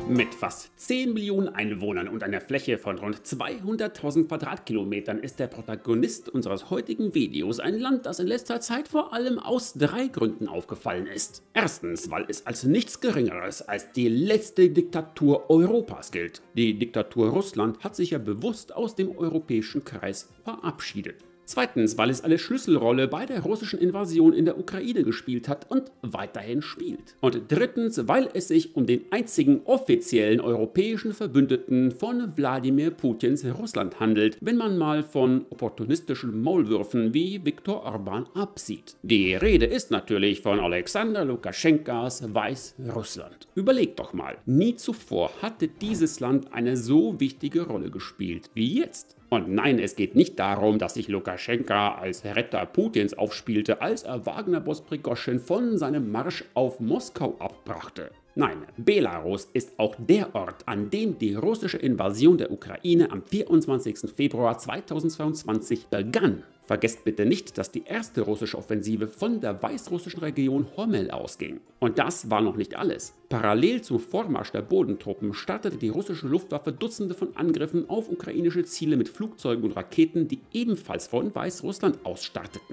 Mit fast 10 Millionen Einwohnern und einer Fläche von rund 200.000 Quadratkilometern ist der Protagonist unseres heutigen Videos ein Land, das in letzter Zeit vor allem aus 3 Gründen aufgefallen ist. Erstens, weil es als nichts Geringeres als die letzte Diktatur Europas gilt. Die Diktatur Russland hat sich ja bewusst aus dem europäischen Kreis verabschiedet. Zweitens, weil es eine Schlüsselrolle bei der russischen Invasion in der Ukraine gespielt hat und weiterhin spielt. Und drittens, weil es sich um den einzigen offiziellen europäischen Verbündeten von Wladimir Putins Russland handelt, wenn man mal von opportunistischen Maulwürfen wie Viktor Orbán absieht. Die Rede ist natürlich von Alexander Lukaschenkas Weißrussland. Überlegt doch mal, nie zuvor hatte dieses Land eine so wichtige Rolle gespielt wie jetzt. Und nein, es geht nicht darum, dass sich Lukaschenka als Retter Putins aufspielte, als er Wagner-Boss Prigoschin von seinem Marsch auf Moskau abbrachte. Nein, Belarus ist auch der Ort, an dem die russische Invasion der Ukraine am 24. Februar 2022 begann. Vergesst bitte nicht, dass die erste russische Offensive von der weißrussischen Region Homel ausging. Und das war noch nicht alles. Parallel zum Vormarsch der Bodentruppen startete die russische Luftwaffe Dutzende von Angriffen auf ukrainische Ziele mit Flugzeugen und Raketen, die ebenfalls von Weißrussland aus starteten.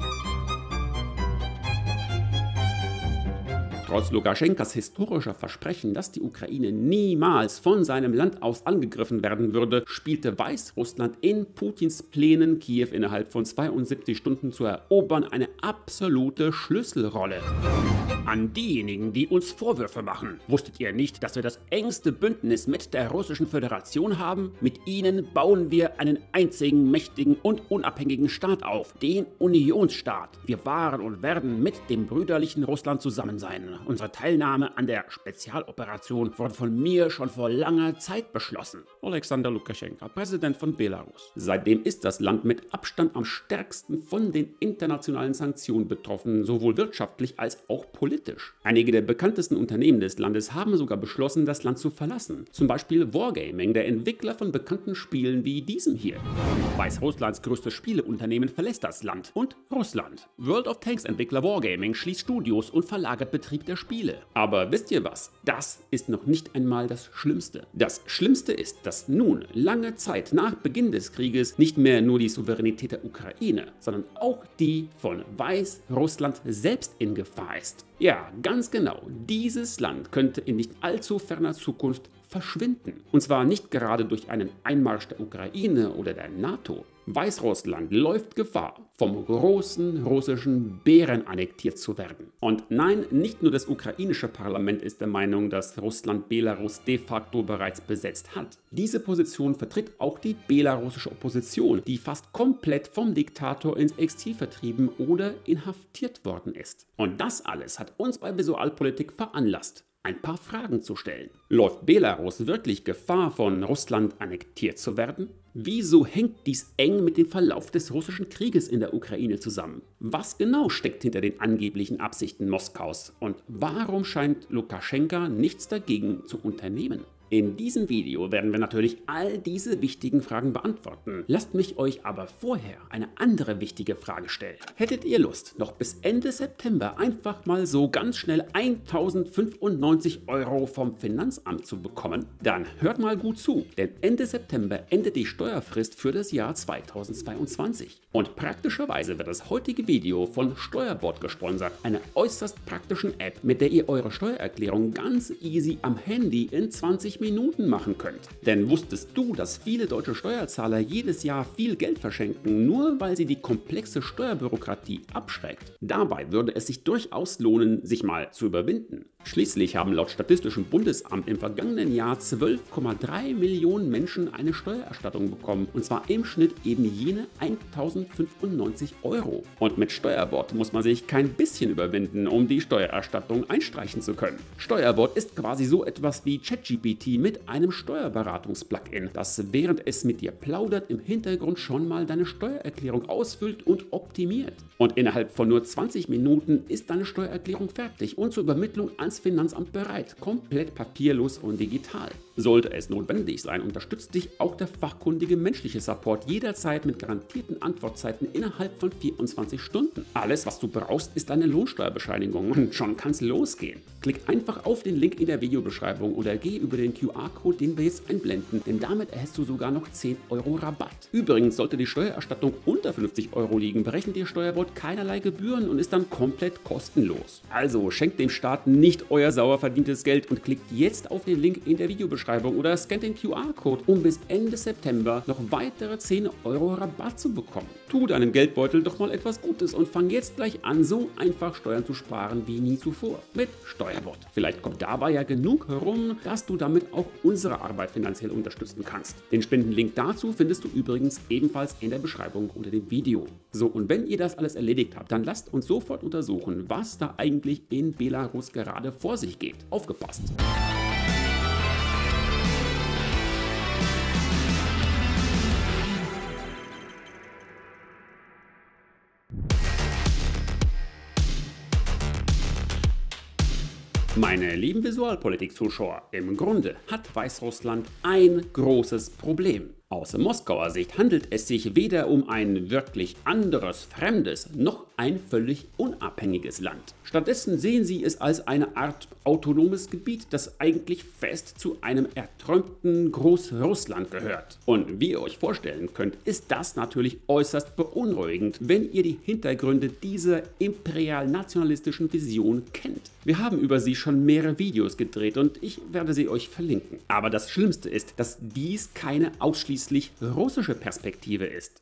Trotz Lukaschenkas historischer Versprechen, dass die Ukraine niemals von seinem Land aus angegriffen werden würde, spielte Weißrussland in Putins Plänen, Kiew innerhalb von 72 Stunden zu erobern, eine absolute Schlüsselrolle. An diejenigen, die uns Vorwürfe machen: Wusstet ihr nicht, dass wir das engste Bündnis mit der Russischen Föderation haben? Mit ihnen bauen wir einen einzigen mächtigen und unabhängigen Staat auf, den Unionsstaat. Wir waren und werden mit dem brüderlichen Russland zusammen sein. Unsere Teilnahme an der Spezialoperation wurde von mir schon vor langer Zeit beschlossen. Alexander Lukaschenka, Präsident von Belarus. Seitdem ist das Land mit Abstand am stärksten von den internationalen Sanktionen betroffen, sowohl wirtschaftlich als auch politisch. Einige der bekanntesten Unternehmen des Landes haben sogar beschlossen, das Land zu verlassen. Zum Beispiel Wargaming, der Entwickler von bekannten Spielen wie diesem hier. Weißrusslands größtes Spieleunternehmen verlässt das Land und Russland. World of Tanks Entwickler Wargaming schließt Studios und verlagert Betrieb der Spiele. Aber wisst ihr was? Das ist noch nicht einmal das Schlimmste. Das Schlimmste ist, dass nun, lange Zeit nach Beginn des Krieges, nicht mehr nur die Souveränität der Ukraine, sondern auch die von Weißrussland selbst in Gefahr ist. Ja, ganz genau, dieses Land könnte in nicht allzu ferner Zukunft verschwinden. Und zwar nicht gerade durch einen Einmarsch der Ukraine oder der NATO. Weißrussland läuft Gefahr, vom großen russischen Bären annektiert zu werden. Und nein, nicht nur das ukrainische Parlament ist der Meinung, dass Russland Belarus de facto bereits besetzt hat. Diese Position vertritt auch die belarussische Opposition, die fast komplett vom Diktator ins Exil vertrieben oder inhaftiert worden ist. Und das alles hat uns bei Visualpolitik veranlasst, ein paar Fragen zu stellen. Läuft Belarus wirklich Gefahr, von Russland annektiert zu werden? Wieso hängt dies eng mit dem Verlauf des russischen Krieges in der Ukraine zusammen? Was genau steckt hinter den angeblichen Absichten Moskaus? Und warum scheint Lukaschenka nichts dagegen zu unternehmen? In diesem Video werden wir natürlich all diese wichtigen Fragen beantworten. Lasst mich euch aber vorher eine andere wichtige Frage stellen. Hättet ihr Lust, noch bis Ende September einfach mal so ganz schnell 1095 € vom Finanzamt zu bekommen? Dann hört mal gut zu, denn Ende September endet die Steuerfrist für das Jahr 2022. Und praktischerweise wird das heutige Video von Steuerbord gesponsert, einer äußerst praktischen App, mit der ihr eure Steuererklärung ganz easy am Handy in 20 Minuten machen könnt. Denn wusstest du, dass viele deutsche Steuerzahler jedes Jahr viel Geld verschenken, nur weil sie die komplexe Steuerbürokratie abschreckt? Dabei würde es sich durchaus lohnen, sich mal zu überwinden. Schließlich haben laut Statistischem Bundesamt im vergangenen Jahr 12,3 Millionen Menschen eine Steuererstattung bekommen, und zwar im Schnitt eben jene 1095 €. Und mit Steuerbord muss man sich kein bisschen überwinden, um die Steuererstattung einstreichen zu können. Steuerbord ist quasi so etwas wie ChatGPT mit einem Steuerberatungs-Plugin, das während es mit dir plaudert im Hintergrund schon mal deine Steuererklärung ausfüllt und optimiert. Und innerhalb von nur 20 Minuten ist deine Steuererklärung fertig und zur Übermittlung ans als Finanzamt bereit, komplett papierlos und digital. Sollte es notwendig sein, unterstützt dich auch der fachkundige menschliche Support jederzeit mit garantierten Antwortzeiten innerhalb von 24 Stunden. Alles, was du brauchst, ist eine Lohnsteuerbescheinigung und schon kann's losgehen. Klick einfach auf den Link in der Videobeschreibung oder geh über den QR-Code, den wir jetzt einblenden, denn damit erhältst du sogar noch 10 € Rabatt. Übrigens, sollte die Steuererstattung unter 50 € liegen, berechnet dir Steuerbord keinerlei Gebühren und ist dann komplett kostenlos. Also schenkt dem Staat nicht euer sauer verdientes Geld und klickt jetzt auf den Link in der Videobeschreibung oder scannt den QR-Code, um bis Ende September noch weitere 10 € Rabatt zu bekommen. Tu deinem Geldbeutel doch mal etwas Gutes und fang jetzt gleich an, so einfach Steuern zu sparen wie nie zuvor mit Steuerbord. Vielleicht kommt dabei ja genug herum, dass du damit auch unsere Arbeit finanziell unterstützen kannst. Den Spendenlink dazu findest du übrigens ebenfalls in der Beschreibung unter dem Video. So, und wenn ihr das alles erledigt habt, dann lasst uns sofort untersuchen, was da eigentlich in Belarus gerade vor sich geht. Aufgepasst! Meine lieben Visualpolitik-Zuschauer, im Grunde hat Weißrussland ein großes Problem. Aus Moskauer Sicht handelt es sich weder um ein wirklich anderes, fremdes, noch ein völlig unabhängiges Land. Stattdessen sehen sie es als eine Art autonomes Gebiet, das eigentlich fest zu einem erträumten Großrussland gehört. Und wie ihr euch vorstellen könnt, ist das natürlich äußerst beunruhigend, wenn ihr die Hintergründe dieser imperial-nationalistischen Vision kennt. Wir haben über sie schon mehrere Videos gedreht und ich werde sie euch verlinken. Aber das Schlimmste ist, dass dies keine ausschließlich russische Perspektive ist.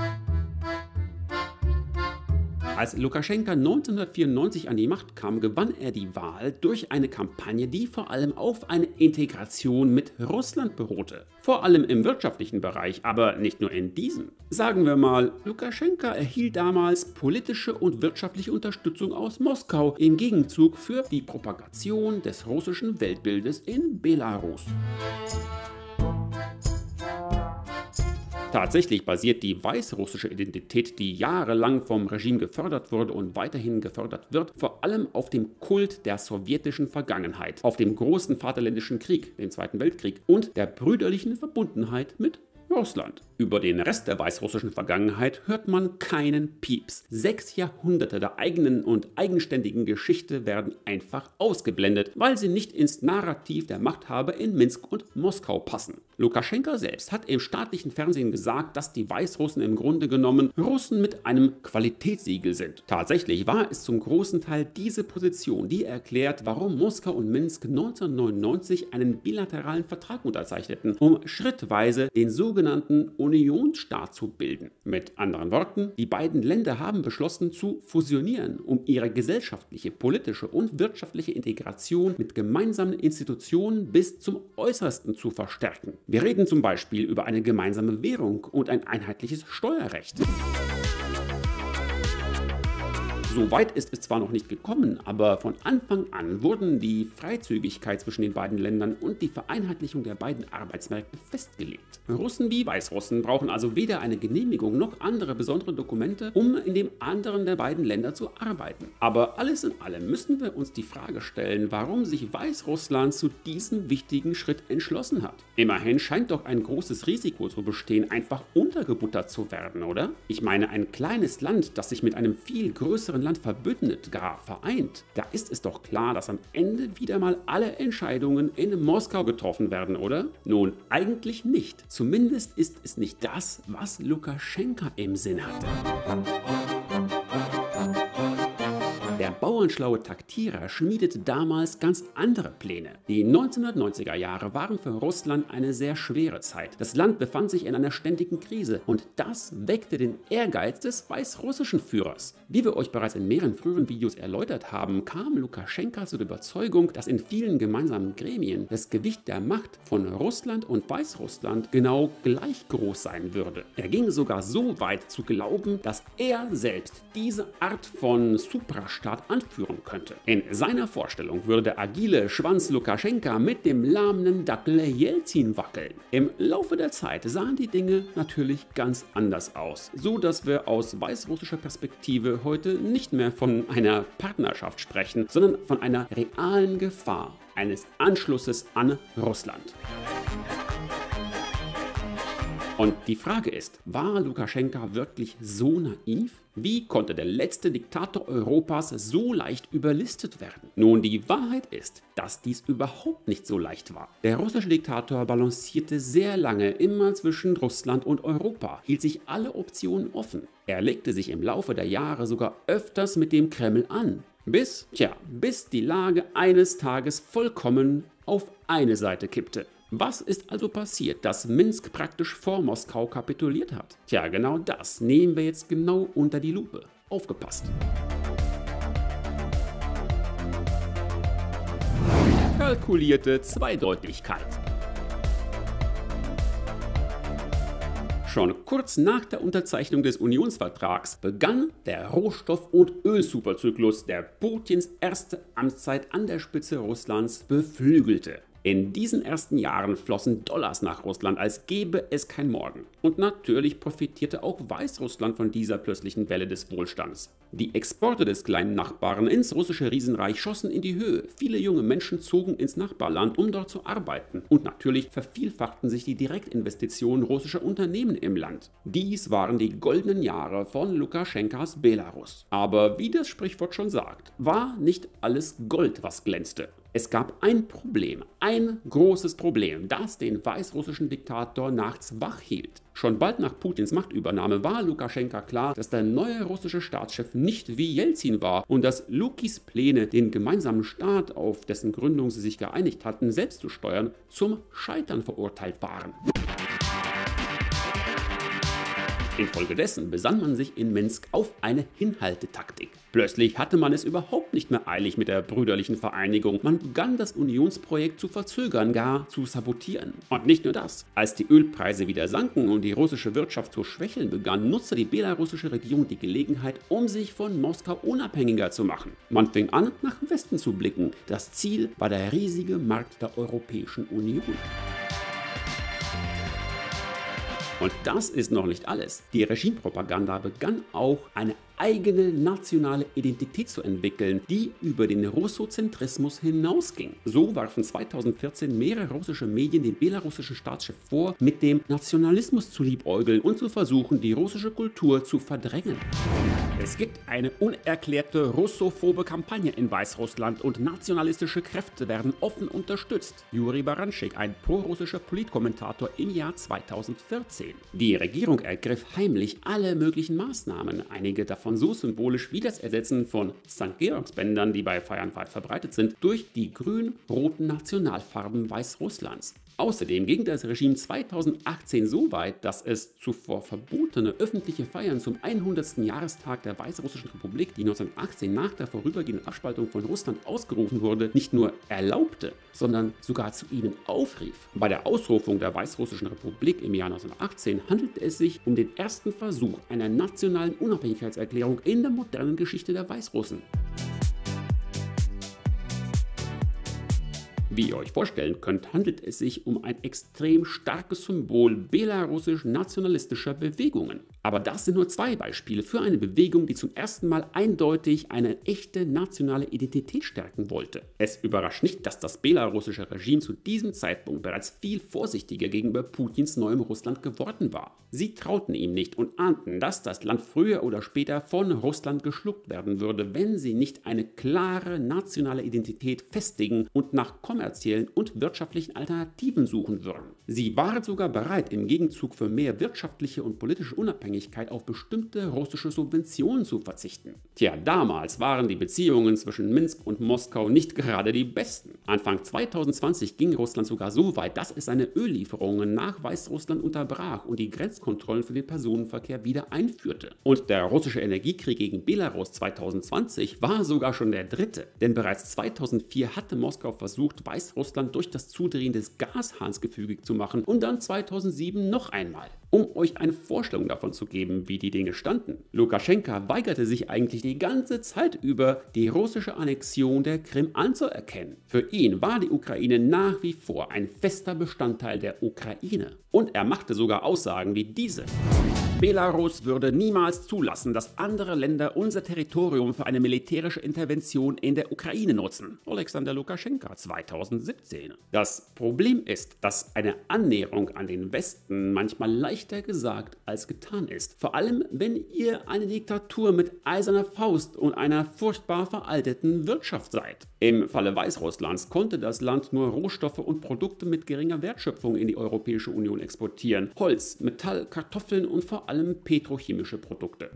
Als Lukaschenka 1994 an die Macht kam, gewann er die Wahl durch eine Kampagne, die vor allem auf eine Integration mit Russland beruhte. Vor allem im wirtschaftlichen Bereich, aber nicht nur in diesem. Sagen wir mal, Lukaschenka erhielt damals politische und wirtschaftliche Unterstützung aus Moskau im Gegenzug für die Propagation des russischen Weltbildes in Belarus. Tatsächlich basiert die weißrussische Identität, die jahrelang vom Regime gefördert wurde und weiterhin gefördert wird, vor allem auf dem Kult der sowjetischen Vergangenheit, auf dem großen Vaterländischen Krieg, dem Zweiten Weltkrieg und der brüderlichen Verbundenheit mit Russland. Über den Rest der weißrussischen Vergangenheit hört man keinen Pieps. 6 Jahrhunderte der eigenen und eigenständigen Geschichte werden einfach ausgeblendet, weil sie nicht ins Narrativ der Machthaber in Minsk und Moskau passen. Lukaschenka selbst hat im staatlichen Fernsehen gesagt, dass die Weißrussen im Grunde genommen Russen mit einem Qualitätssiegel sind. Tatsächlich war es zum großen Teil diese Position, die erklärt, warum Moskau und Minsk 1999 einen bilateralen Vertrag unterzeichneten, um schrittweise den sogenannten Unionsstaat zu bilden. Mit anderen Worten, die beiden Länder haben beschlossen zu fusionieren, um ihre gesellschaftliche, politische und wirtschaftliche Integration mit gemeinsamen Institutionen bis zum Äußersten zu verstärken. Wir reden zum Beispiel über eine gemeinsame Währung und ein einheitliches Steuerrecht. So weit ist es zwar noch nicht gekommen, aber von Anfang an wurden die Freizügigkeit zwischen den beiden Ländern und die Vereinheitlichung der beiden Arbeitsmärkte festgelegt. Russen wie Weißrussen brauchen also weder eine Genehmigung noch andere besondere Dokumente, um in dem anderen der beiden Länder zu arbeiten. Aber alles in allem müssen wir uns die Frage stellen, warum sich Weißrussland zu diesem wichtigen Schritt entschlossen hat. Immerhin scheint doch ein großes Risiko zu bestehen, einfach untergebuttert zu werden, oder? Ich meine, ein kleines Land, das sich mit einem viel größeren Land verbündet, gar vereint. Da ist es doch klar, dass am Ende wieder mal alle Entscheidungen in Moskau getroffen werden, oder? Nun, eigentlich nicht. Zumindest ist es nicht das, was Lukaschenka im Sinn hatte. Der bauernschlaue Taktierer schmiedete damals ganz andere Pläne. Die 1990er Jahre waren für Russland eine sehr schwere Zeit. Das Land befand sich in einer ständigen Krise und das weckte den Ehrgeiz des weißrussischen Führers. Wie wir euch bereits in mehreren früheren Videos erläutert haben, kam Lukaschenka zu der Überzeugung, dass in vielen gemeinsamen Gremien das Gewicht der Macht von Russland und Weißrussland genau gleich groß sein würde. Er ging sogar so weit zu glauben, dass er selbst diese Art von Suprastaat anführen führen könnte. In seiner Vorstellung würde der agile Schwanz Lukaschenka mit dem lahmenden Dackel Jelzin wackeln. Im Laufe der Zeit sahen die Dinge natürlich ganz anders aus, so dass wir aus weißrussischer Perspektive heute nicht mehr von einer Partnerschaft sprechen, sondern von einer realen Gefahr eines Anschlusses an Russland. Und die Frage ist, war Lukaschenka wirklich so naiv? Wie konnte der letzte Diktator Europas so leicht überlistet werden? Nun, die Wahrheit ist, dass dies überhaupt nicht so leicht war. Der russische Diktator balancierte sehr lange immer zwischen Russland und Europa, hielt sich alle Optionen offen. Er legte sich im Laufe der Jahre sogar öfters mit dem Kreml an. Bis die Lage eines Tages vollkommen auf eine Seite kippte. Was ist also passiert, dass Minsk praktisch vor Moskau kapituliert hat? Tja, genau das nehmen wir jetzt genau unter die Lupe. Aufgepasst! Kalkulierte Zweideutigkeit. Schon kurz nach der Unterzeichnung des Unionsvertrags begann der Rohstoff- und Ölsuperzyklus, der Putins erste Amtszeit an der Spitze Russlands beflügelte. In diesen ersten Jahren flossen Dollars nach Russland, als gäbe es kein Morgen. Und natürlich profitierte auch Weißrussland von dieser plötzlichen Welle des Wohlstands. Die Exporte des kleinen Nachbarn ins russische Riesenreich schossen in die Höhe. Viele junge Menschen zogen ins Nachbarland, um dort zu arbeiten. Und natürlich vervielfachten sich die Direktinvestitionen russischer Unternehmen im Land. Dies waren die goldenen Jahre von Lukaschenkas Belarus. Aber wie das Sprichwort schon sagt, war nicht alles Gold, was glänzte. Es gab ein Problem, ein großes Problem, das den weißrussischen Diktator nachts wach hielt. Schon bald nach Putins Machtübernahme war Lukaschenka klar, dass der neue russische Staatschef nicht wie Jelzin war und dass Lukis Pläne, den gemeinsamen Staat, auf dessen Gründung sie sich geeinigt hatten, selbst zu steuern, zum Scheitern verurteilt waren. Infolgedessen besann man sich in Minsk auf eine Hinhaltetaktik. Plötzlich hatte man es überhaupt nicht mehr eilig mit der brüderlichen Vereinigung. Man begann das Unionsprojekt zu verzögern, gar zu sabotieren. Und nicht nur das. Als die Ölpreise wieder sanken und die russische Wirtschaft zu schwächeln begann, nutzte die belarussische Regierung die Gelegenheit, um sich von Moskau unabhängiger zu machen. Man fing an, nach Westen zu blicken. Das Ziel war der riesige Markt der Europäischen Union. Und das ist noch nicht alles. Die Regimepropaganda begann auch eine eigene nationale Identität zu entwickeln, die über den Russozentrismus hinausging. So warfen 2014 mehrere russische Medien dem belarussischen Staatschef vor, mit dem Nationalismus zu liebäugeln und zu versuchen, die russische Kultur zu verdrängen. Es gibt eine unerklärte russophobe Kampagne in Weißrussland und nationalistische Kräfte werden offen unterstützt. Juri Baranschik, ein prorussischer Politkommentator im Jahr 2014. Die Regierung ergriff heimlich alle möglichen Maßnahmen, einige davon so symbolisch wie das Ersetzen von St. Georgsbändern, die bei Feiern weit verbreitet sind, durch die grün-roten Nationalfarben Weißrusslands. Außerdem ging das Regime 2018 so weit, dass es zuvor verbotene öffentliche Feiern zum 100. Jahrestag der Weißrussischen Republik, die 1918 nach der vorübergehenden Abspaltung von Russland ausgerufen wurde, nicht nur erlaubte, sondern sogar zu ihnen aufrief. Bei der Ausrufung der Weißrussischen Republik im Jahr 1918 handelte es sich um den ersten Versuch einer nationalen Unabhängigkeitserklärung in der modernen Geschichte der Weißrussen. Wie ihr euch vorstellen könnt, handelt es sich um ein extrem starkes Symbol belarussisch-nationalistischer Bewegungen. Aber das sind nur zwei Beispiele für eine Bewegung, die zum ersten Mal eindeutig eine echte nationale Identität stärken wollte. Es überrascht nicht, dass das belarussische Regime zu diesem Zeitpunkt bereits viel vorsichtiger gegenüber Putins neuem Russland geworden war. Sie trauten ihm nicht und ahnten, dass das Land früher oder später von Russland geschluckt werden würde, wenn sie nicht eine klare nationale Identität festigen und nach kommerziellen und wirtschaftlichen Alternativen suchen würden. Sie waren sogar bereit, im Gegenzug für mehr wirtschaftliche und politische Unabhängigkeit auf bestimmte russische Subventionen zu verzichten. Tja, damals waren die Beziehungen zwischen Minsk und Moskau nicht gerade die besten. Anfang 2020 ging Russland sogar so weit, dass es seine Öllieferungen nach Weißrussland unterbrach und die Grenzkontrollen für den Personenverkehr wieder einführte. Und der russische Energiekrieg gegen Belarus 2020 war sogar schon der dritte, denn bereits 2004 hatte Moskau versucht, Weißrussland durch das Zudrehen des Gashahns gefügig zu machen und dann 2007 noch einmal. Um euch eine Vorstellung davon zu geben, wie die Dinge standen. Lukaschenka weigerte sich eigentlich die ganze Zeit über, die russische Annexion der Krim anzuerkennen. Für ihn war die Ukraine nach wie vor ein fester Bestandteil der Ukraine. Und er machte sogar Aussagen wie diese. Belarus würde niemals zulassen, dass andere Länder unser Territorium für eine militärische Intervention in der Ukraine nutzen. Alexander Lukaschenka 2017. Das Problem ist, dass eine Annäherung an den Westen manchmal leichter gesagt als getan ist. Vor allem, wenn ihr eine Diktatur mit eiserner Faust und einer furchtbar veralteten Wirtschaft seid. Im Falle Weißrusslands konnte das Land nur Rohstoffe und Produkte mit geringer Wertschöpfung in die Europäische Union exportieren. Holz, Metall, Kartoffeln und vor allem petrochemische Produkte.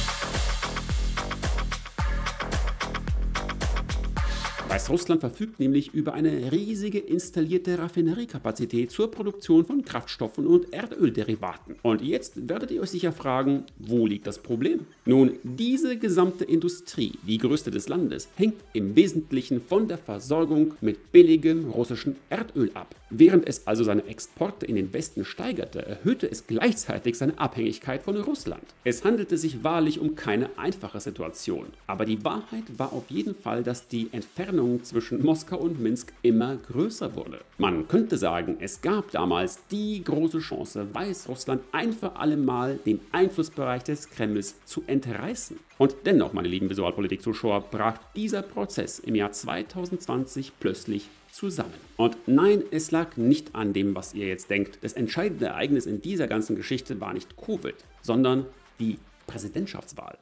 Weißrussland verfügt nämlich über eine riesige installierte Raffineriekapazität zur Produktion von Kraftstoffen und Erdölderivaten. Und jetzt werdet ihr euch sicher fragen, wo liegt das Problem? Nun, diese gesamte Industrie, die größte des Landes, hängt im Wesentlichen von der Versorgung mit billigem russischem Erdöl ab. Während es also seine Exporte in den Westen steigerte, erhöhte es gleichzeitig seine Abhängigkeit von Russland. Es handelte sich wahrlich um keine einfache Situation. Aber die Wahrheit war auf jeden Fall, dass die Entfernung zwischen Moskau und Minsk immer größer wurde. Man könnte sagen, es gab damals die große Chance, Weißrussland ein für alle Mal den Einflussbereich des Kremls zu entreißen. Und dennoch, meine lieben Visualpolitik-Zuschauer, brach dieser Prozess im Jahr 2020 plötzlich zusammen. Und nein, es lag nicht an dem, was ihr jetzt denkt. Das entscheidende Ereignis in dieser ganzen Geschichte war nicht Covid, sondern die Präsidentschaftswahl.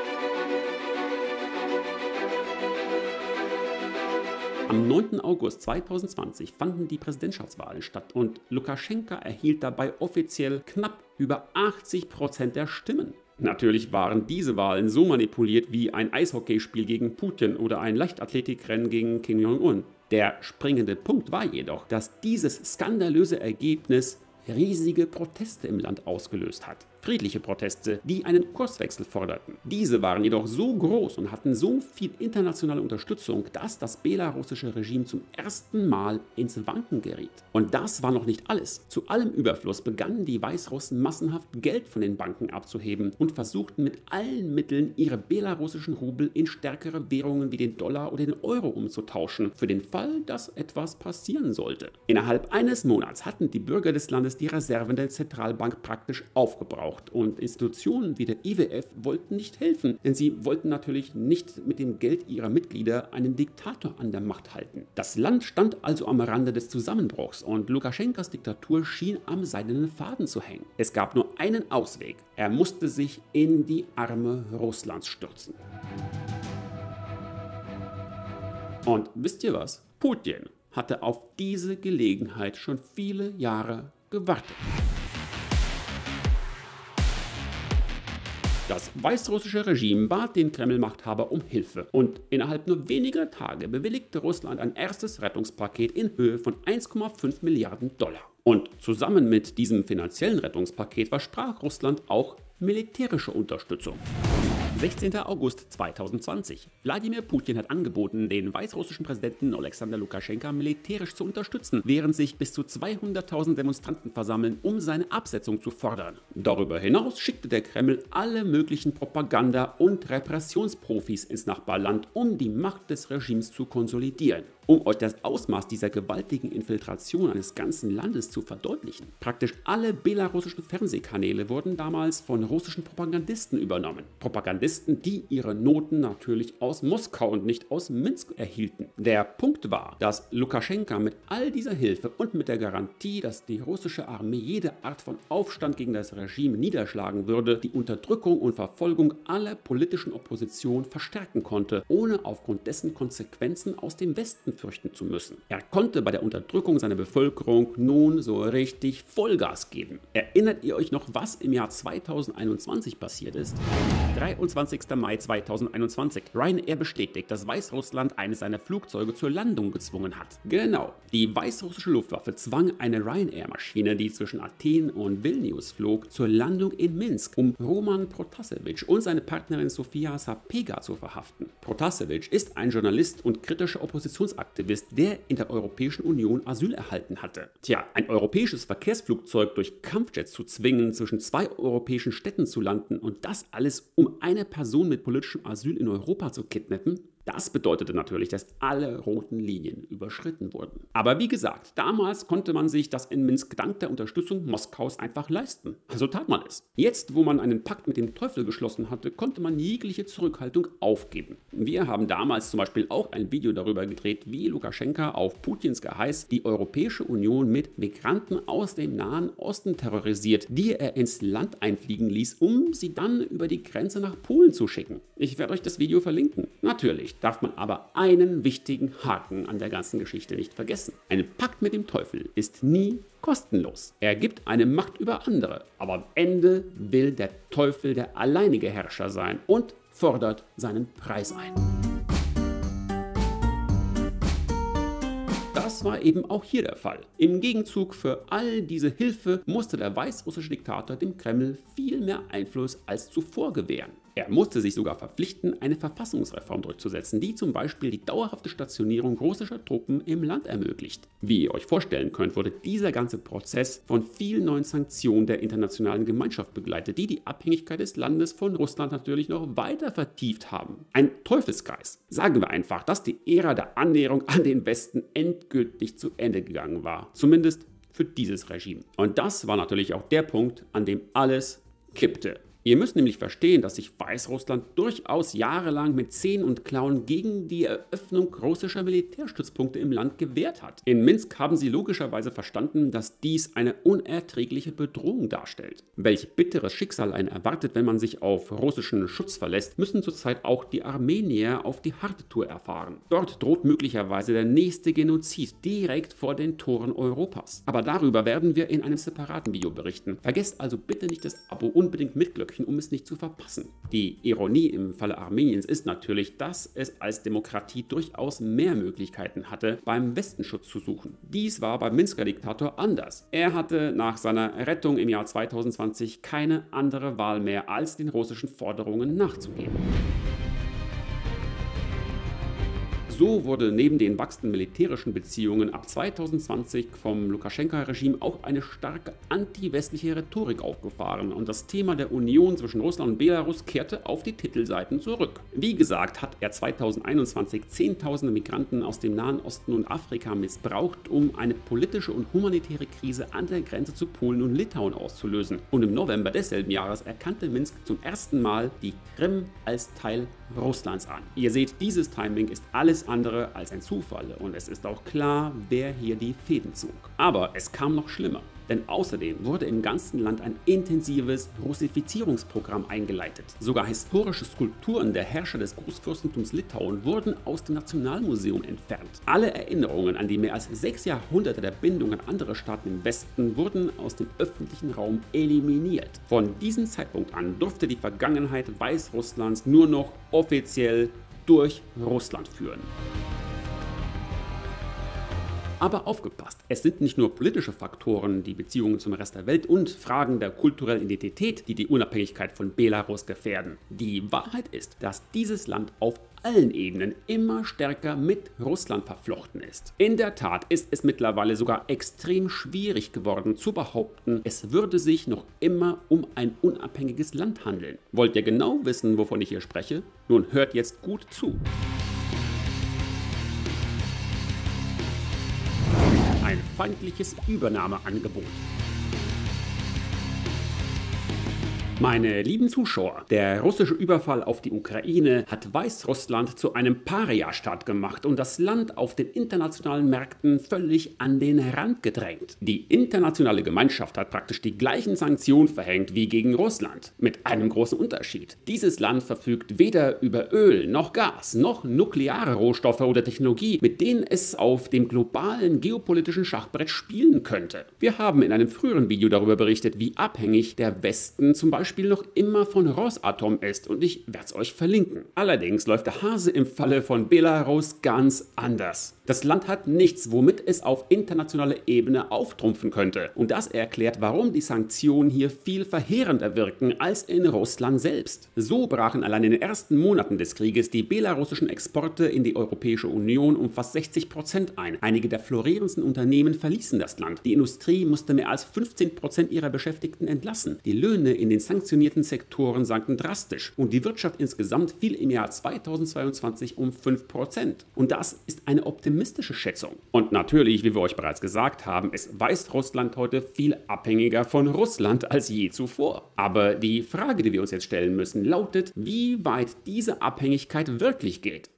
Am 9. August 2020 fanden die Präsidentschaftswahlen statt und Lukaschenka erhielt dabei offiziell knapp über 80% der Stimmen. Natürlich waren diese Wahlen so manipuliert wie ein Eishockeyspiel gegen Putin oder ein Leichtathletikrennen gegen Kim Jong-un. Der springende Punkt war jedoch, dass dieses skandalöse Ergebnis riesige Proteste im Land ausgelöst hat. Friedliche Proteste, die einen Kurswechsel forderten. Diese waren jedoch so groß und hatten so viel internationale Unterstützung, dass das belarussische Regime zum ersten Mal ins Wanken geriet. Und das war noch nicht alles. Zu allem Überfluss begannen die Weißrussen massenhaft Geld von den Banken abzuheben und versuchten mit allen Mitteln, ihre belarussischen Rubel in stärkere Währungen wie den Dollar oder den Euro umzutauschen, für den Fall, dass etwas passieren sollte. Innerhalb eines Monats hatten die Bürger des Landes die Reserven der Zentralbank praktisch aufgebraucht. Und Institutionen wie der IWF wollten nicht helfen, denn sie wollten natürlich nicht mit dem Geld ihrer Mitglieder einen Diktator an der Macht halten. Das Land stand also am Rande des Zusammenbruchs und Lukaschenkas Diktatur schien am seidenen Faden zu hängen. Es gab nur einen Ausweg. Er musste sich in die Arme Russlands stürzen. Und wisst ihr was? Putin hatte auf diese Gelegenheit schon viele Jahre gewartet. Das weißrussische Regime bat den Kreml-Machthaber um Hilfe und innerhalb nur weniger Tage bewilligte Russland ein erstes Rettungspaket in Höhe von 1,5 Milliarden $. Und zusammen mit diesem finanziellen Rettungspaket versprach Russland auch militärische Unterstützung. 16. August 2020. Wladimir Putin hat angeboten, den weißrussischen Präsidenten Alexander Lukaschenka militärisch zu unterstützen, während sich bis zu 200.000 Demonstranten versammeln, um seine Absetzung zu fordern. Darüber hinaus schickte der Kreml alle möglichen Propaganda- und Repressionsprofis ins Nachbarland, um die Macht des Regimes zu konsolidieren. Um euch das Ausmaß dieser gewaltigen Infiltration eines ganzen Landes zu verdeutlichen. Praktisch alle belarussischen Fernsehkanäle wurden damals von russischen Propagandisten übernommen. Propagandisten, die ihre Noten natürlich aus Moskau und nicht aus Minsk erhielten. Der Punkt war, dass Lukaschenka mit all dieser Hilfe und mit der Garantie, dass die russische Armee jede Art von Aufstand gegen das Regime niederschlagen würde, die Unterdrückung und Verfolgung aller politischen Opposition verstärken konnte, ohne aufgrund dessen Konsequenzen aus dem Westen fürchten zu müssen. Er konnte bei der Unterdrückung seiner Bevölkerung nun so richtig Vollgas geben. Erinnert ihr euch noch, was im Jahr 2021 passiert ist? 23. Mai 2021. Ryanair bestätigt, dass Weißrussland eines seiner Flugzeuge zur Landung gezwungen hat. Genau, die weißrussische Luftwaffe zwang eine Ryanair-Maschine, die zwischen Athen und Vilnius flog, zur Landung in Minsk, um Roman Protasevich und seine Partnerin Sofia Sapega zu verhaften. Protasevich ist ein Journalist und kritischer Oppositionsaktivist Klimaaktivist, der in der Europäischen Union Asyl erhalten hatte. Tja, ein europäisches Verkehrsflugzeug durch Kampfjets zu zwingen, zwischen zwei europäischen Städten zu landen und das alles, um eine Person mit politischem Asyl in Europa zu kidnappen? Das bedeutete natürlich, dass alle roten Linien überschritten wurden. Aber wie gesagt, damals konnte man sich das in Minsk dank der Unterstützung Moskaus einfach leisten. Also tat man es. Jetzt, wo man einen Pakt mit dem Teufel geschlossen hatte, konnte man jegliche Zurückhaltung aufgeben. Wir haben damals zum Beispiel auch ein Video darüber gedreht, wie Lukaschenka auf Putins Geheiß die Europäische Union mit Migranten aus dem Nahen Osten terrorisiert, die er ins Land einfliegen ließ, um sie dann über die Grenze nach Polen zu schicken. Ich werde euch das Video verlinken. Natürlich darf man aber einen wichtigen Haken an der ganzen Geschichte nicht vergessen. Ein Pakt mit dem Teufel ist nie kostenlos. Er gibt eine Macht über andere, aber am Ende will der Teufel der alleinige Herrscher sein und fordert seinen Preis ein. Das war eben auch hier der Fall. Im Gegenzug für all diese Hilfe musste der weißrussische Diktator dem Kreml viel mehr Einfluss als zuvor gewähren. Er musste sich sogar verpflichten, eine Verfassungsreform durchzusetzen, die zum Beispiel die dauerhafte Stationierung russischer Truppen im Land ermöglicht. Wie ihr euch vorstellen könnt, wurde dieser ganze Prozess von vielen neuen Sanktionen der internationalen Gemeinschaft begleitet, die die Abhängigkeit des Landes von Russland natürlich noch weiter vertieft haben. Ein Teufelskreis. Sagen wir einfach, dass die Ära der Annäherung an den Westen endgültig zu Ende gegangen war. Zumindest für dieses Regime. Und das war natürlich auch der Punkt, an dem alles kippte. Ihr müsst nämlich verstehen, dass sich Weißrussland durchaus jahrelang mit Zähnen und Klauen gegen die Eröffnung russischer Militärstützpunkte im Land gewehrt hat. In Minsk haben sie logischerweise verstanden, dass dies eine unerträgliche Bedrohung darstellt. Welch bitteres Schicksal einen erwartet, wenn man sich auf russischen Schutz verlässt, müssen zurzeit auch die Armenier auf die harte Tour erfahren. Dort droht möglicherweise der nächste Genozid direkt vor den Toren Europas. Aber darüber werden wir in einem separaten Video berichten. Vergesst also bitte nicht das Abo unbedingt mit Glöckchen, um es nicht zu verpassen. Die Ironie im Falle Armeniens ist natürlich, dass es als Demokratie durchaus mehr Möglichkeiten hatte, beim Westen Schutz zu suchen. Dies war beim Minsker Diktator anders. Er hatte nach seiner Rettung im Jahr 2020 keine andere Wahl mehr, als den russischen Forderungen nachzugeben. So wurde neben den wachsenden militärischen Beziehungen ab 2020 vom Lukaschenka-Regime auch eine starke anti-westliche Rhetorik aufgefahren und das Thema der Union zwischen Russland und Belarus kehrte auf die Titelseiten zurück. Wie gesagt, hat er 2021 Zehntausende Migranten aus dem Nahen Osten und Afrika missbraucht, um eine politische und humanitäre Krise an der Grenze zu Polen und Litauen auszulösen. Und im November desselben Jahres erkannte Minsk zum ersten Mal die Krim als Teil Russlands an. Ihr seht, dieses Timing ist alles andere als ein Zufall und es ist auch klar, wer hier die Fäden zog. Aber es kam noch schlimmer. Denn außerdem wurde im ganzen Land ein intensives Russifizierungsprogramm eingeleitet. Sogar historische Skulpturen der Herrscher des Großfürstentums Litauen wurden aus dem Nationalmuseum entfernt. Alle Erinnerungen an die mehr als 6 Jahrhunderte der Bindung an andere Staaten im Westen wurden aus dem öffentlichen Raum eliminiert. Von diesem Zeitpunkt an durfte die Vergangenheit Weißrusslands nur noch offiziell durch Russland führen. Aber aufgepasst, es sind nicht nur politische Faktoren, die Beziehungen zum Rest der Welt und Fragen der kulturellen Identität, die die Unabhängigkeit von Belarus gefährden. Die Wahrheit ist, dass dieses Land auf allen Ebenen immer stärker mit Russland verflochten ist. In der Tat ist es mittlerweile sogar extrem schwierig geworden zu behaupten, es würde sich noch immer um ein unabhängiges Land handeln. Wollt ihr genau wissen, wovon ich hier spreche? Nun hört jetzt gut zu. Ein feindliches Übernahmeangebot. Meine lieben Zuschauer, der russische Überfall auf die Ukraine hat Weißrussland zu einem Paria-Staat gemacht und das Land auf den internationalen Märkten völlig an den Rand gedrängt. Die internationale Gemeinschaft hat praktisch die gleichen Sanktionen verhängt wie gegen Russland. Mit einem großen Unterschied. Dieses Land verfügt weder über Öl noch Gas noch nukleare Rohstoffe oder Technologie, mit denen es auf dem globalen geopolitischen Schachbrett spielen könnte. Wir haben in einem früheren Video darüber berichtet, wie abhängig der Westen zum Beispiel Beispiel noch immer von Rosatom ist und ich werde es euch verlinken. Allerdings läuft der Hase im Falle von Belarus ganz anders. Das Land hat nichts, womit es auf internationaler Ebene auftrumpfen könnte. Und das erklärt, warum die Sanktionen hier viel verheerender wirken als in Russland selbst. So brachen allein in den ersten Monaten des Krieges die belarussischen Exporte in die Europäische Union um fast 60% ein. Einige der florierendsten Unternehmen verließen das Land. Die Industrie musste mehr als 15% ihrer Beschäftigten entlassen. Die Löhne in den sanktionierten Sektoren sanken drastisch und die Wirtschaft insgesamt fiel im Jahr 2022 um 5%. Und das ist eine optimistische Schätzung. Und natürlich, wie wir euch bereits gesagt haben, ist Weißrussland heute viel abhängiger von Russland als je zuvor. Aber die Frage, die wir uns jetzt stellen müssen, lautet, wie weit diese Abhängigkeit wirklich geht.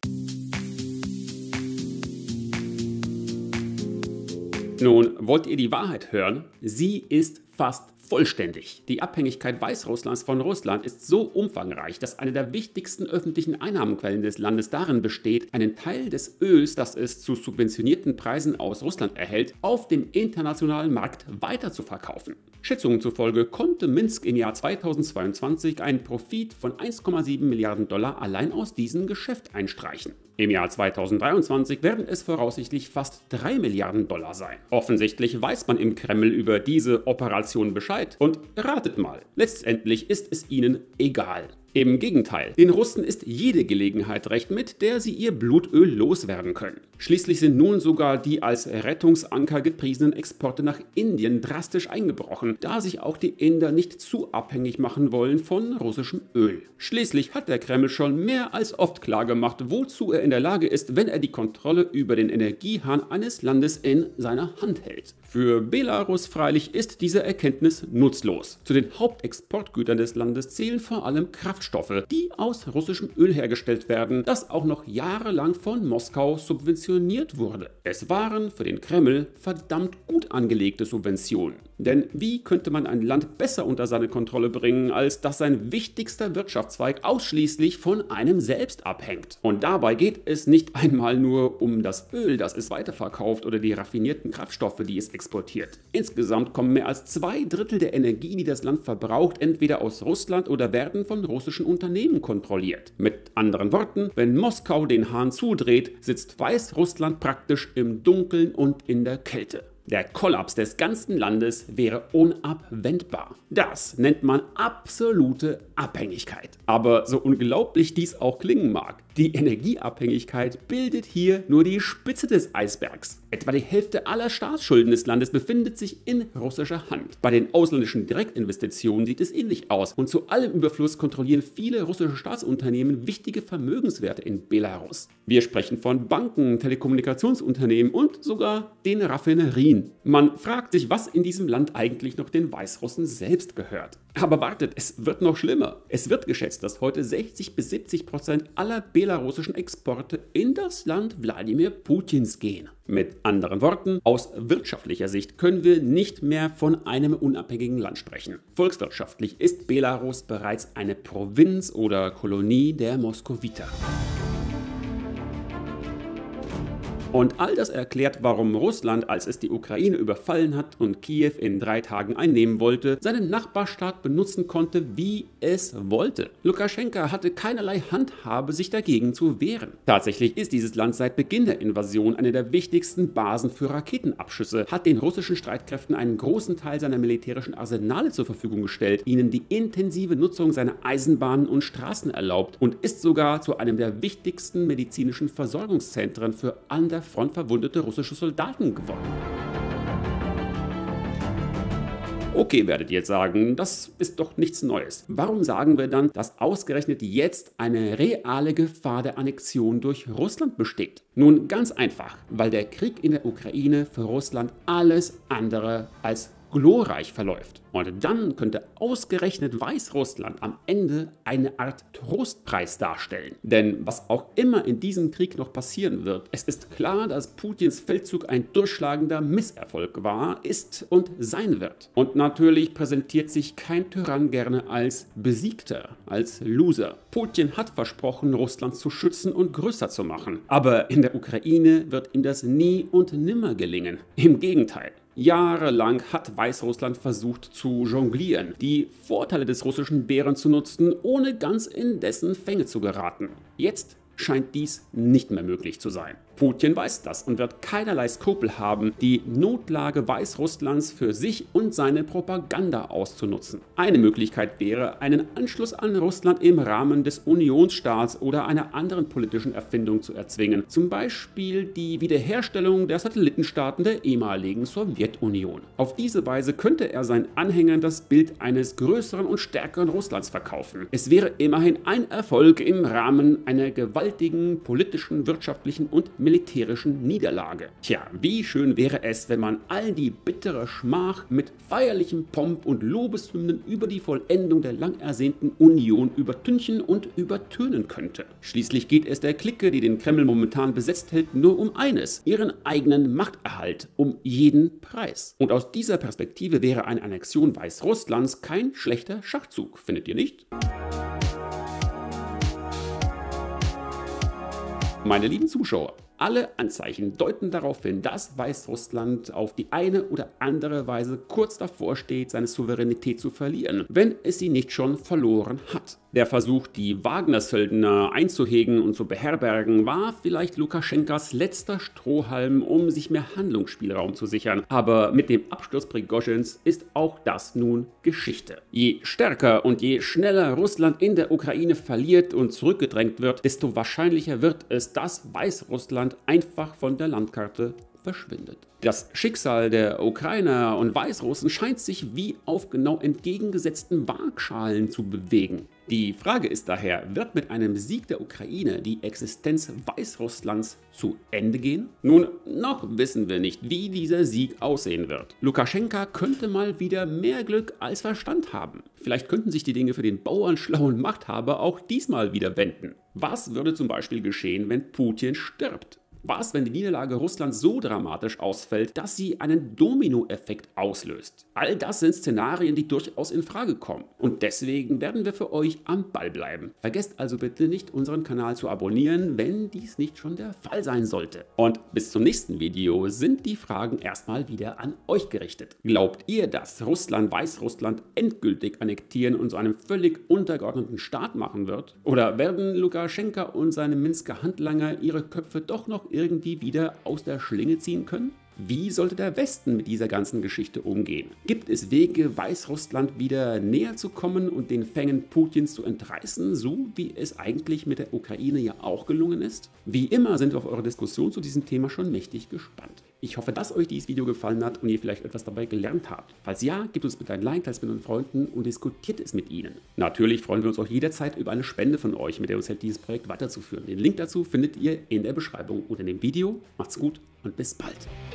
Nun, wollt ihr die Wahrheit hören? Sie ist fast vollständig. Die Abhängigkeit Weißrusslands von Russland ist so umfangreich, dass eine der wichtigsten öffentlichen Einnahmenquellen des Landes darin besteht, einen Teil des Öls, das es zu subventionierten Preisen aus Russland erhält, auf dem internationalen Markt weiter zu verkaufen. Schätzungen zufolge konnte Minsk im Jahr 2022 einen Profit von 1,7 Milliarden Dollar allein aus diesem Geschäft einstreichen. Im Jahr 2023 werden es voraussichtlich fast 3 Milliarden Dollar sein. Offensichtlich weiß man im Kreml über diese Operation Bescheid. Und ratet mal, letztendlich ist es ihnen egal. Im Gegenteil, den Russen ist jede Gelegenheit recht, mit der sie ihr Blutöl loswerden können. Schließlich sind nun sogar die als Rettungsanker gepriesenen Exporte nach Indien drastisch eingebrochen, da sich auch die Inder nicht zu abhängig machen wollen von russischem Öl. Schließlich hat der Kreml schon mehr als oft klargemacht, wozu er in der Lage ist, wenn er die Kontrolle über den Energiehahn eines Landes in seiner Hand hält. Für Belarus freilich ist diese Erkenntnis nutzlos. Zu den Hauptexportgütern des Landes zählen vor allem Kraftstoffe, die aus russischem Öl hergestellt werden, das auch noch jahrelang von Moskau subventioniert wurde. Es waren für den Kreml verdammt gut angelegte Subventionen. Denn wie könnte man ein Land besser unter seine Kontrolle bringen, als dass sein wichtigster Wirtschaftszweig ausschließlich von einem selbst abhängt? Und dabei geht es nicht einmal nur um das Öl, das es weiterverkauft, oder die raffinierten Kraftstoffe, die es exportiert. Insgesamt kommen mehr als 2/3 der Energie, die das Land verbraucht, entweder aus Russland oder werden von russischen Unternehmen kontrolliert. Mit anderen Worten, wenn Moskau den Hahn zudreht, sitzt Weißrussland praktisch im Dunkeln und in der Kälte. Der Kollaps des ganzen Landes wäre unabwendbar. Das nennt man absolute Abhängigkeit. Aber so unglaublich dies auch klingen mag, die Energieabhängigkeit bildet hier nur die Spitze des Eisbergs. Etwa die Hälfte aller Staatsschulden des Landes befindet sich in russischer Hand. Bei den ausländischen Direktinvestitionen sieht es ähnlich aus. Und zu allem Überfluss kontrollieren viele russische Staatsunternehmen wichtige Vermögenswerte in Belarus. Wir sprechen von Banken, Telekommunikationsunternehmen und sogar den Raffinerien. Man fragt sich, was in diesem Land eigentlich noch den Weißrussen selbst gehört. Aber wartet, es wird noch schlimmer. Es wird geschätzt, dass heute 60-70% aller belarussischen Exporte in das Land Wladimir Putins gehen. Mit anderen Worten, aus wirtschaftlicher Sicht können wir nicht mehr von einem unabhängigen Land sprechen. Volkswirtschaftlich ist Belarus bereits eine Provinz oder Kolonie der Moskowiter. Und all das erklärt, warum Russland, als es die Ukraine überfallen hat und Kiew in 3 Tagen einnehmen wollte, seinen Nachbarstaat benutzen konnte, wie es wollte. Lukaschenka hatte keinerlei Handhabe, sich dagegen zu wehren. Tatsächlich ist dieses Land seit Beginn der Invasion eine der wichtigsten Basen für Raketenabschüsse, hat den russischen Streitkräften einen großen Teil seiner militärischen Arsenale zur Verfügung gestellt, ihnen die intensive Nutzung seiner Eisenbahnen und Straßen erlaubt und ist sogar zu einem der wichtigsten medizinischen Versorgungszentren für an der Front verwundete russische Soldaten geworden. Okay, werdet ihr jetzt sagen, das ist doch nichts Neues. Warum sagen wir dann, dass ausgerechnet jetzt eine reale Gefahr der Annexion durch Russland besteht? Nun, ganz einfach, weil der Krieg in der Ukraine für Russland alles andere als glorreich verläuft. Und dann könnte ausgerechnet Weißrussland am Ende eine Art Trostpreis darstellen. Denn was auch immer in diesem Krieg noch passieren wird, es ist klar, dass Putins Feldzug ein durchschlagender Misserfolg war, ist und sein wird. Und natürlich präsentiert sich kein Tyrann gerne als Besiegter, als Loser. Putin hat versprochen, Russland zu schützen und größer zu machen. Aber in der Ukraine wird ihm das nie und nimmer gelingen. Im Gegenteil. Jahrelang hat Weißrussland versucht zu jonglieren, die Vorteile des russischen Bären zu nutzen, ohne ganz in dessen Fänge zu geraten. Jetzt scheint dies nicht mehr möglich zu sein. Putin weiß das und wird keinerlei Skrupel haben, die Notlage Weißrusslands für sich und seine Propaganda auszunutzen. Eine Möglichkeit wäre, einen Anschluss an Russland im Rahmen des Unionsstaats oder einer anderen politischen Erfindung zu erzwingen, zum Beispiel die Wiederherstellung der Satellitenstaaten der ehemaligen Sowjetunion. Auf diese Weise könnte er seinen Anhängern das Bild eines größeren und stärkeren Russlands verkaufen. Es wäre immerhin ein Erfolg im Rahmen einer gewaltigen politischen, wirtschaftlichen und militärischen Niederlage. Tja, wie schön wäre es, wenn man all die bittere Schmach mit feierlichem Pomp und Lobeshymnen über die Vollendung der lang ersehnten Union übertünchen und übertönen könnte. Schließlich geht es der Clique, die den Kreml momentan besetzt hält, nur um eines: ihren eigenen Machterhalt um jeden Preis. Und aus dieser Perspektive wäre eine Annexion Weißrusslands kein schlechter Schachzug, findet ihr nicht? Meine lieben Zuschauer, alle Anzeichen deuten darauf hin, dass Weißrussland auf die eine oder andere Weise kurz davor steht, seine Souveränität zu verlieren, wenn es sie nicht schon verloren hat. Der Versuch, die Wagner-Söldner einzuhegen und zu beherbergen, war vielleicht Lukaschenkas letzter Strohhalm, um sich mehr Handlungsspielraum zu sichern. Aber mit dem Absturz Prigoschins ist auch das nun Geschichte. Je stärker und je schneller Russland in der Ukraine verliert und zurückgedrängt wird, desto wahrscheinlicher wird es, dass Weißrussland einfach von der Landkarte verschwindet. Das Schicksal der Ukrainer und Weißrussen scheint sich wie auf genau entgegengesetzten Waagschalen zu bewegen. Die Frage ist daher, wird mit einem Sieg der Ukraine die Existenz Weißrusslands zu Ende gehen? Nun, noch wissen wir nicht, wie dieser Sieg aussehen wird. Lukaschenka könnte mal wieder mehr Glück als Verstand haben. Vielleicht könnten sich die Dinge für den bauernschlauen Machthaber auch diesmal wieder wenden. Was würde zum Beispiel geschehen, wenn Putin stirbt? Was, wenn die Niederlage Russlands so dramatisch ausfällt, dass sie einen Dominoeffekt auslöst? All das sind Szenarien, die durchaus in Frage kommen. Und deswegen werden wir für euch am Ball bleiben. Vergesst also bitte nicht, unseren Kanal zu abonnieren, wenn dies nicht schon der Fall sein sollte. Und bis zum nächsten Video sind die Fragen erstmal wieder an euch gerichtet. Glaubt ihr, dass Russland Weißrussland endgültig annektieren und zu einem völlig untergeordneten Staat machen wird? Oder werden Lukaschenka und seine Minsker Handlanger ihre Köpfe doch noch irgendwie wieder aus der Schlinge ziehen können? Wie sollte der Westen mit dieser ganzen Geschichte umgehen? Gibt es Wege, Weißrussland wieder näher zu kommen und den Fängen Putins zu entreißen, so wie es eigentlich mit der Ukraine ja auch gelungen ist? Wie immer sind wir auf eure Diskussion zu diesem Thema schon mächtig gespannt. Ich hoffe, dass euch dieses Video gefallen hat und ihr vielleicht etwas dabei gelernt habt. Falls ja, gebt uns bitte ein Like, teilt es mit euren Freunden und diskutiert es mit ihnen. Natürlich freuen wir uns auch jederzeit über eine Spende von euch, mit der uns hilft, dieses Projekt weiterzuführen. Den Link dazu findet ihr in der Beschreibung unter dem Video. Macht's gut und bis bald.